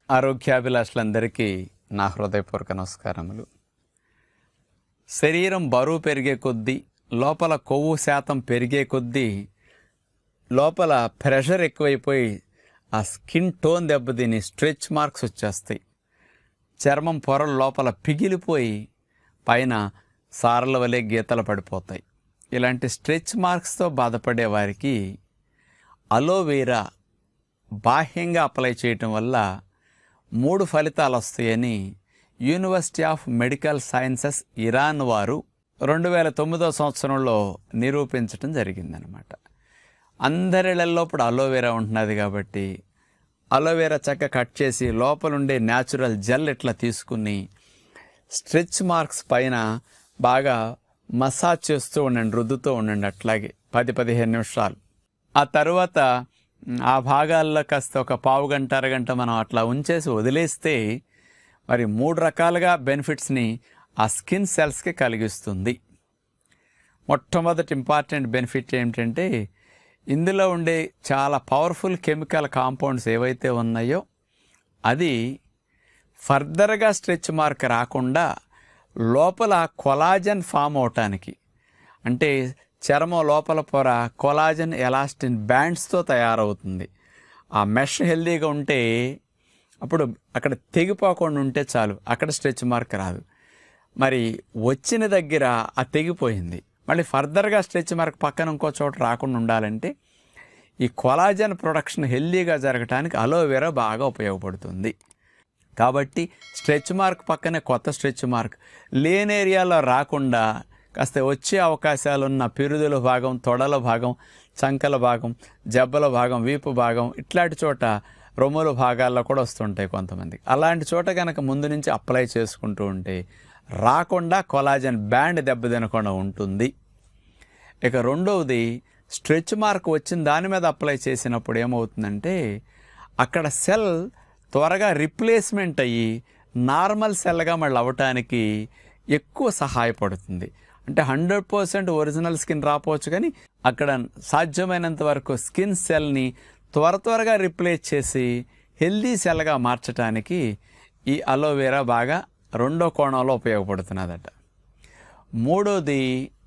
ఆరోగ్యాభిలాషులందరికీ నా హృదయపూర్వక నమస్కారములు. శరీరం బరువు పెరిగే కొద్దీ, లోపల కొవ్వు శాతం పెరిగే కొద్దీ లోపల ప్రెషర్ ఎక్కువైపోయి ఆ స్కిన్ టోన్ దెబ్బతిని స్ట్రెచ్ మార్క్స్ వచ్చేస్తాయి. చర్మం పొరలు లోపల పిగిలిపోయి పైన సారల వలె గీతలు పడిపోతాయి. ఇలాంటి స్ట్రెచ్ మార్క్స్తో బాధపడే వారికి అలోవెరా బాహ్యంగా అప్లై చేయటం వల్ల 3 ఫలితాలు వస్తాయని university of medical sciences Iran వారు 2009 సంవత్సరంలో నిరూపించడం జరిగిందనమాట. అందరిళ్లలో ఇప్పుడు అలోవెరా ఉంటున్నది కాబట్టి అలోవెరా చక్కగా కట్ చేసి లోపలుండే న్యాచురల్ జెల్ ఇట్లా తీసుకుని స్ట్రెచ్ మార్క్స్ పైన బాగా మసాజ్ చేస్తూ ఉండండి, రుద్దుతూ ఉండండి. అట్లాగే 10-15 నిమిషాలు. ఆ తర్వాత ఆ భాగాల్లో కాస్త ఒక పావు గంట అరగంట మనం అట్లా ఉంచేసి వదిలేస్తే మరి 3 రకాలుగా బెనిఫిట్స్ని ఆ స్కిన్ సెల్స్కి కలిగిస్తుంది. మొట్టమొదటి ఇంపార్టెంట్ బెనిఫిట్ ఏమిటంటే ఇందులో ఉండే చాలా పవర్ఫుల్ కెమికల్ కాంపౌండ్స్ ఏవైతే ఉన్నాయో అది ఫర్దర్గా స్ట్రెచ్ మార్క్ రాకుండా లోపల కొలాజన్ ఫామ్ అవటానికి, అంటే చర్మం లోపల పొర కొలాజన్ ఎలాస్టిన్ బ్యాండ్స్తో తయారవుతుంది. ఆ మెష్ హెల్దీగా ఉంటే అప్పుడు అక్కడ తెగిపోకుండా ఉంటే చాలు, అక్కడ స్ట్రెచ్ మార్క్ రాదు. మరి వచ్చిన దగ్గర ఆ తెగిపోయింది, మళ్ళీ ఫర్దర్గా స్ట్రెచ్ మార్క్ పక్కన ఇంకో చోట రాకుండా ఉండాలంటే ఈ కొలాజన్ ప్రొడక్షన్ హెల్దీగా జరగటానికి అలోవెరా బాగా ఉపయోగపడుతుంది. కాబట్టి స్ట్రెచ్ మార్క్ పక్కనే కొత్త స్ట్రెచ్ మార్క్ లేని ఏరియాలో రాకుండా కాస్త వచ్చే అవకాశాలున్న పిరుదుల భాగం, తొడల భాగం, చంకల భాగం, జబ్బల భాగం, వీపు భాగం, ఇట్లాంటి చోట రొమ్ముల భాగాల్లో కూడా వస్తుంటాయి కొంతమందికి. అలాంటి చోట కనుక ముందు నుంచి అప్లై చేసుకుంటూ ఉంటే రాకుండా కొలాజన్ బ్యాండ్ దెబ్బతినకుండా ఉంటుంది. ఇక రెండవది, స్ట్రెచ్ మార్క్ వచ్చిన దాని మీద అప్లై చేసినప్పుడు ఏమవుతుందంటే అక్కడ సెల్ త్వరగా రిప్లేస్మెంట్ అయ్యి నార్మల్ సెల్గా మళ్ళీ అవ్వటానికి ఎక్కువ సహాయపడుతుంది. అంటే 100% ఒరిజినల్ స్కిన్ రాపోవచ్చు, కానీ అక్కడ సాధ్యమైనంత వరకు స్కిన్ సెల్ని త్వరగా రిప్లేస్ చేసి హెల్దీ సెల్గా మార్చడానికి ఈ అలోవెరా బాగా రెండో కోణంలో ఉపయోగపడుతున్నదట. మూడోది,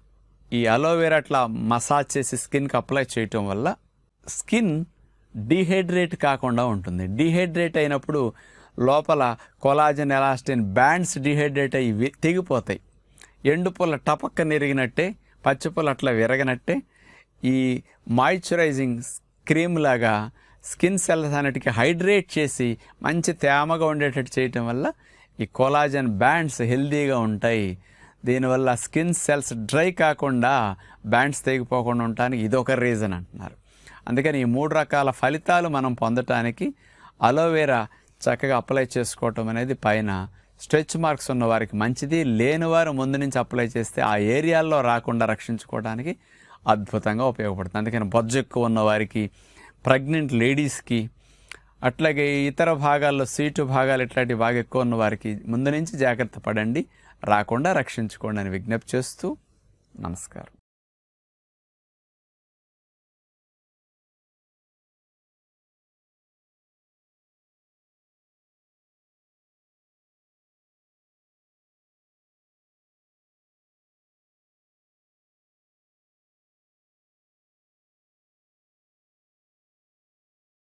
ఈ అలోవెరా అట్లా మసాజ్ చేసి స్కిన్కి అప్లై చేయటం వల్ల స్కిన్ డీహైడ్రేట్ కాకుండా ఉంటుంది. డీహైడ్రేట్ అయినప్పుడు లోపల కొలాజన్ ఎలాస్టిన్ బ్యాండ్స్ డీహైడ్రేట్ అయ్యి తెగిపోతాయి. ఎండుపుల్ల టపక్క నిరిగినట్టే, పచ్చిపుల్ల అట్లా విరగనట్టే ఈ మాయిశ్చరైజింగ్ క్రీమ్ లాగా స్కిన్ సెల్స్ అన్నిటికీ హైడ్రేట్ చేసి మంచి తేమగా ఉండేటట్టు చేయటం వల్ల ఈ కొలాజన్ బ్యాండ్స్ హెల్దీగా ఉంటాయి. దీనివల్ల స్కిన్ సెల్స్ డ్రై కాకుండా బ్యాండ్స్ తెగిపోకుండా ఉండటానికి ఇదొక రీజన్ అంటున్నారు. అందుకని ఈ 3 రకాల ఫలితాలు మనం పొందటానికి అలోవెరా చక్కగా అప్లై చేసుకోవటం అనేది పైన స్ట్రెచ్ మార్క్స్ ఉన్న వారికి మంచిది. లేనివారు ముందు నుంచి అప్లై చేస్తే ఆ ఏరియాల్లో రాకుండా రక్షించుకోవడానికి అద్భుతంగా ఉపయోగపడుతుంది. అందుకని బొజ్జు ఎక్కువ ఉన్న వారికి, ప్రెగ్నెంట్ లేడీస్కి, అట్లాగే ఇతర భాగాల్లో సీటు భాగాలు ఇట్లాంటివి బాగా ఎక్కువ ఉన్న వారికి ముందు నుంచి జాగ్రత్త పడండి, రాకుండా రక్షించుకోండి అని విజ్ఞప్తి చేస్తూ నమస్కారం.